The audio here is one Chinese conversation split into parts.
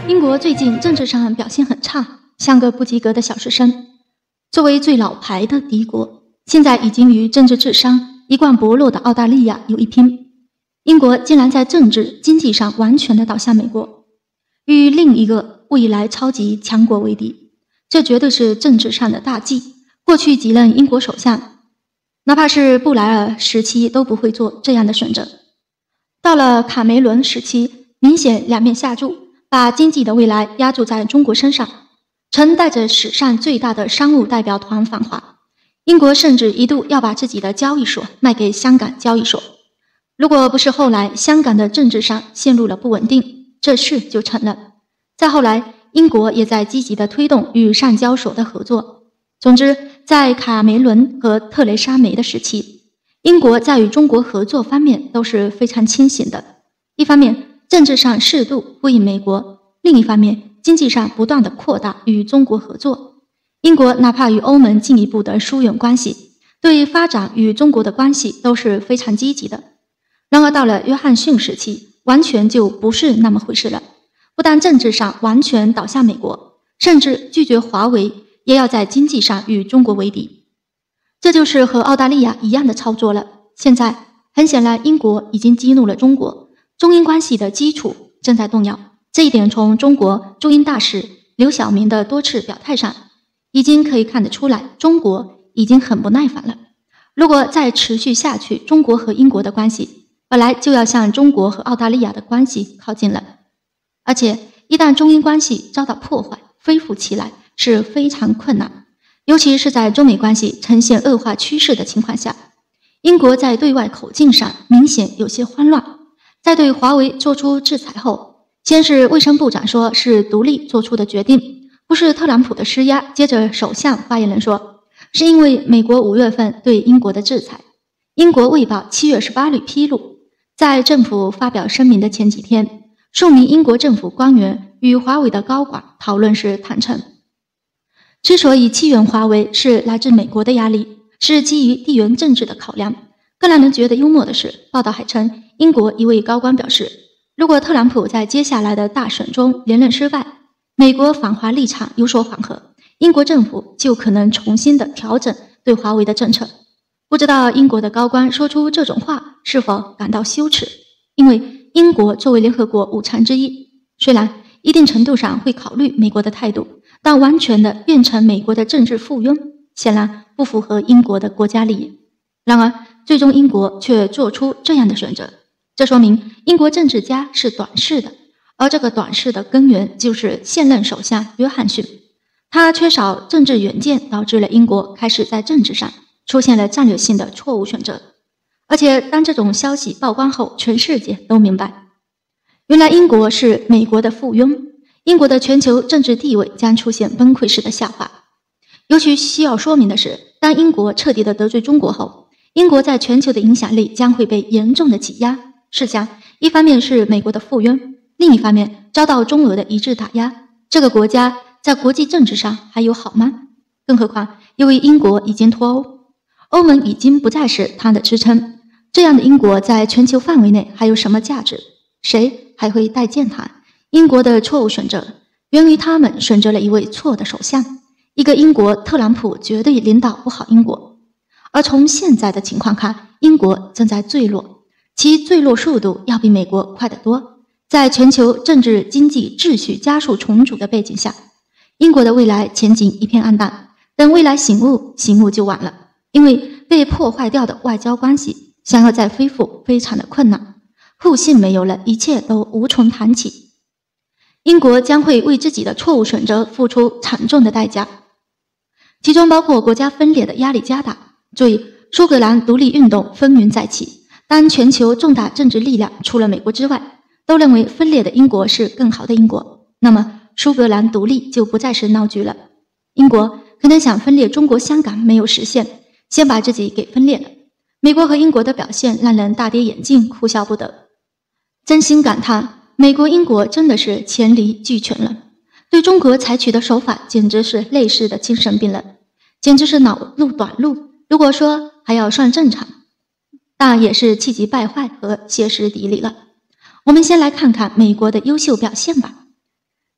英国最近政治上表现很差，像个不及格的小学生。作为最老牌的敌国，现在已经与政治智商一贯薄弱的澳大利亚有一拼。英国竟然在政治经济上完全的倒向美国，与另一个未来超级强国为敌，这绝对是政治上的大忌。过去几任英国首相，哪怕是布莱尔时期都不会做这样的选择。到了卡梅伦时期，明显两面下注，把经济的未来压注在中国身上，曾带着史上最大的商务代表团访华。英国甚至一度要把自己的交易所卖给香港交易所，如果不是后来香港的政治上陷入了不稳定，这事就成了。再后来，英国也在积极地推动与上交所的合作。总之，在卡梅伦和特蕾莎梅的时期，英国在与中国合作方面都是非常清醒的。一方面，政治上适度呼应美国；另一方面，经济上不断地扩大与中国合作。英国哪怕与欧盟进一步的疏远关系，对发展与中国的关系都是非常积极的。然而到了约翰逊时期，完全就不是那么回事了。不但政治上完全倒向美国，甚至拒绝华为，也要在经济上与中国为敌。这就是和澳大利亚一样的操作了。现在很显然，英国已经激怒了中国，中英关系的基础正在动摇。这一点从中国驻英大使刘晓明的多次表态上已经可以看得出来，中国已经很不耐烦了。如果再持续下去，中国和英国的关系本来就要向中国和澳大利亚的关系靠近了，而且一旦中英关系遭到破坏，恢复起来是非常困难，尤其是在中美关系呈现恶化趋势的情况下。英国在对外口径上明显有些慌乱，在对华为做出制裁后，先是卫生部长说是独立做出的决定，不是特朗普的施压，接着首相发言人说是因为美国5月份对英国的制裁。英国卫报7月18日披露，在政府发表声明的前几天，数名英国政府官员与华为的高管讨论时坦诚，之所以弃援华为是来自美国的压力，是基于地缘政治的考量。更让人觉得幽默的是，报道还称英国一位高官表示，如果特朗普在接下来的大选中连任失败，美国反华立场有所缓和，英国政府就可能重新的调整对华为的政策。不知道英国的高官说出这种话是否感到羞耻，因为英国作为联合国5常之一，虽然一定程度上会考虑美国的态度，但完全的变成美国的政治附庸，显然不符合英国的国家利益。然而最终英国却做出这样的选择，这说明英国政治家是短视的，而这个短视的根源就是现任首相约翰逊。他缺少政治远见，导致了英国开始在政治上出现了战略性的错误选择。而且当这种消息曝光后，全世界都明白，原来英国是美国的附庸，英国的全球政治地位将出现崩溃式的下滑。尤其需要说明的是，当英国彻底的得罪中国后，英国在全球的影响力将会被严重的挤压。试想，一方面是美国的附庸，另一方面遭到中俄的一致打压，这个国家在国际政治上还有好吗？更何况因为英国已经脱欧，欧盟已经不再是它的支撑，这样的英国在全球范围内还有什么价值？谁还会待见它？英国的错误选择源于他们选择了一位错的首相，一个英国特朗普绝对领导不好英国。而从现在的情况看，英国正在坠落，其坠落速度要比美国快得多。在全球政治经济秩序加速重组的背景下，英国的未来前景一片暗淡。等未来醒悟就晚了，因为被破坏掉的外交关系想要再恢复非常的困难，互信没有了，一切都无从谈起。英国将会为自己的错误选择付出惨重的代价，其中包括国家分裂的压力加大。注意，苏格兰独立运动风云再起，当全球重大政治力量除了美国之外都认为分裂的英国是更好的英国，那么苏格兰独立就不再是闹剧了。英国可能想分裂中国香港没有实现，先把自己给分裂了。美国和英国的表现让人大跌眼镜，哭笑不得。真心感叹，美国英国真的是黔驴技穷了，对中国采取的手法简直是类似的精神病人，简直是脑路短路。如果说还要算正常，但也是气急败坏和歇斯底里了。我们先来看看美国的优秀表现吧。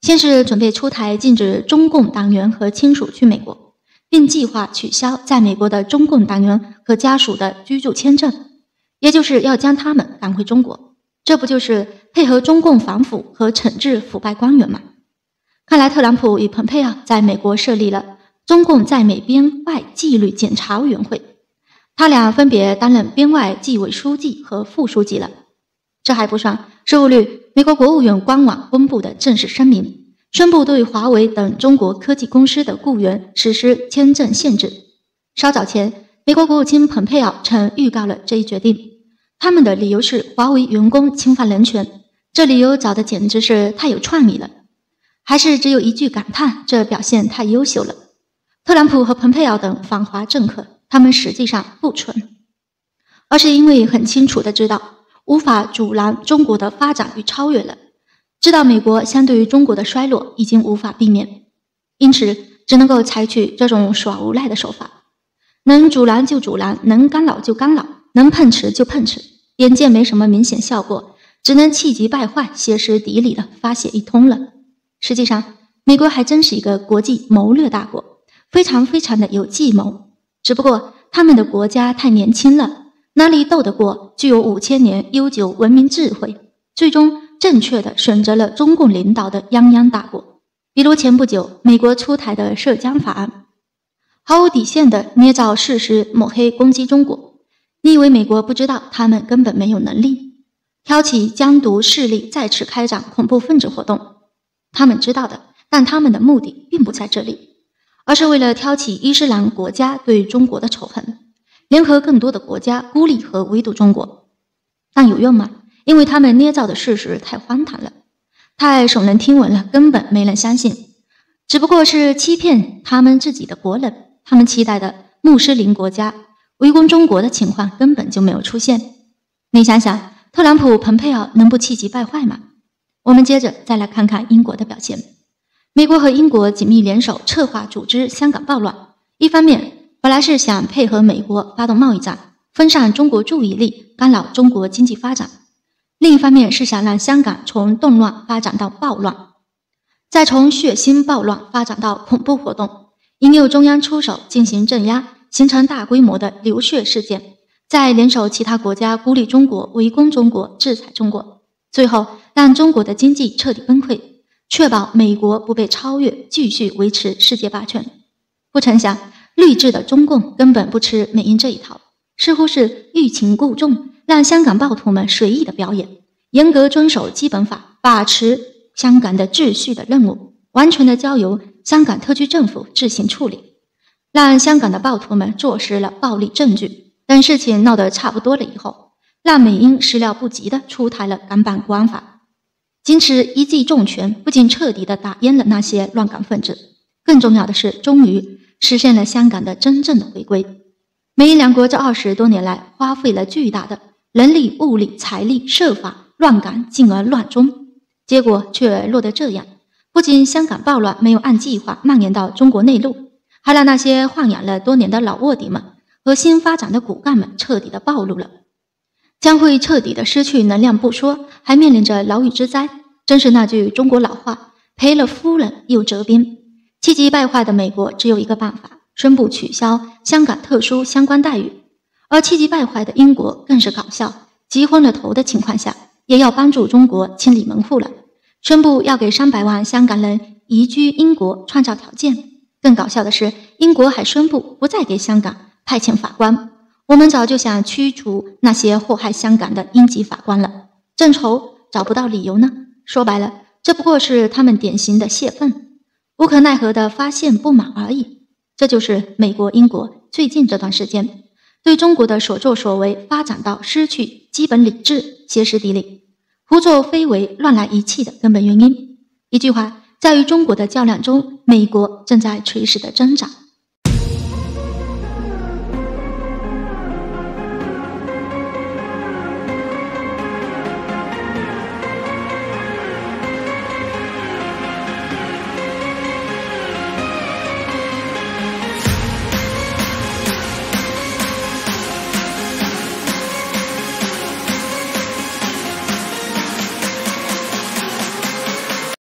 先是准备出台禁止中共党员和亲属去美国，并计划取消在美国的中共党员和家属的居住签证，也就是要将他们赶回中国。这不就是配合中共反腐和惩治腐败官员吗？看来特朗普与蓬佩奥在美国设立了中共在美边外纪律检查委员会，他俩分别担任边外纪委书记和副书记了。这还不算，15日美国国务院官网公布的正式声明，宣布对华为等中国科技公司的雇员实施签证限制。稍早前，美国国务卿蓬佩奥曾预告了这一决定，他们的理由是华为员工侵犯人权，这理由找的简直是太有创意了，还是只有一句感叹，这表现太优秀了。特朗普和蓬佩奥等反华政客，他们实际上不蠢，而是因为很清楚地知道无法阻拦中国的发展与超越了，知道美国相对于中国的衰落已经无法避免，因此只能够采取这种耍无赖的手法，能阻拦就阻拦，能干扰就干扰，能碰瓷就碰瓷，眼见没什么明显效果，只能气急败坏，歇斯底里的发泄一通了。实际上，美国还真是一个国际谋略大国，非常的有计谋，只不过他们的国家太年轻了，哪里斗得过具有5000年悠久文明智慧，最终正确的选择了中共领导的泱泱大国。比如前不久美国出台的涉疆法案，毫无底线的捏造事实抹黑攻击中国。你以为美国不知道他们根本没有能力？挑起疆独势力再次开展恐怖分子活动，他们知道的，但他们的目的并不在这里，而是为了挑起伊斯兰国家对中国的仇恨，联合更多的国家孤立和围堵中国。但有用吗？因为他们捏造的事实太荒唐了，太耸人听闻了，根本没人相信，只不过是欺骗他们自己的国人。他们期待的穆斯林国家围攻中国的情况根本就没有出现。你想想，特朗普、蓬佩奥能不气急败坏吗？我们接着再来看看英国的表现。美国和英国紧密联手策划组织香港暴乱，一方面本来是想配合美国发动贸易战，分散中国注意力，干扰中国经济发展，另一方面是想让香港从动乱发展到暴乱，再从血腥暴乱发展到恐怖活动，引诱中央出手进行镇压，形成大规模的流血事件，再联手其他国家孤立中国、围攻中国、制裁中国，最后让中国的经济彻底崩溃，确保美国不被超越，继续维持世界霸权。不成想，绿制的中共根本不吃美英这一套，似乎是欲擒故纵，让香港暴徒们随意的表演，严格遵守基本法，把持香港的秩序的任务，完全的交由香港特区政府自行处理，让香港的暴徒们坐实了暴力证据。等事情闹得差不多了以后，让美英始料不及的出台了港版国安法，仅此一记重拳，不仅彻底的打淹了那些乱港分子，更重要的是终于实现了香港的真正的回归。美英两国这20多年来花费了巨大的人力、物力、财力，设法乱港，进而乱中，结果却落得这样。不仅香港暴乱没有按计划蔓延到中国内陆，还让那些豢养了多年的老卧底们和新发展的骨干们彻底的暴露了，将会彻底的失去能量不说，还面临着牢狱之灾。真是那句中国老话，赔了夫人又折兵。气急败坏的美国只有一个办法，宣布取消香港特殊相关待遇，而气急败坏的英国更是搞笑，急昏了头的情况下也要帮助中国清理门户了，宣布要给300万香港人移居英国创造条件。更搞笑的是，英国还宣布不再给香港派遣法官。我们早就想驱除那些祸害香港的英籍法官了，正愁找不到理由呢。说白了，这不过是他们典型的泄愤，无可奈何的发现不满而已。这就是美国、英国最近这段时间对中国的所作所为发展到失去基本理智、歇斯底里、胡作非为、乱来一气的根本原因。一句话，在与中国的较量中，美国正在垂死的挣扎。